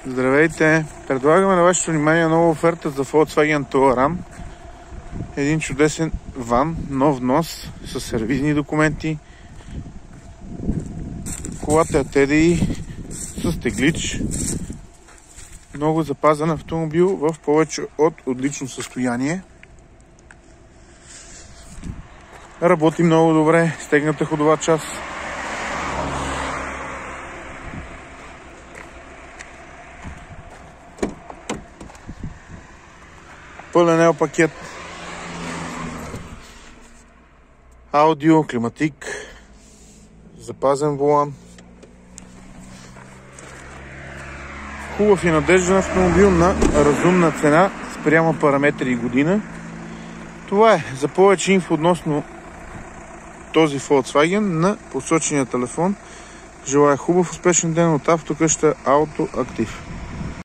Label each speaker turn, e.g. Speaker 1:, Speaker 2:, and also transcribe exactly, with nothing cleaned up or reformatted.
Speaker 1: Здравейте! Предлагаме на вашето внимание нова оферта за Volkswagen Touran. Един чудесен ван, нов внос, с сервизни документи. Колата е Т Д И с теглич. Много запазен автомобил в повече от отлично състояние. Работи много добре, стегната ходова част. Пълен ел пакет. Аудио, климатик, запазен волан. Хубав и надежден автомобил на разумна цена спрямо параметри и година. Това е. За повече инфо относно този Volkswagen на посочения телефон. Желая хубав успешен ден от автокъща Auto Active.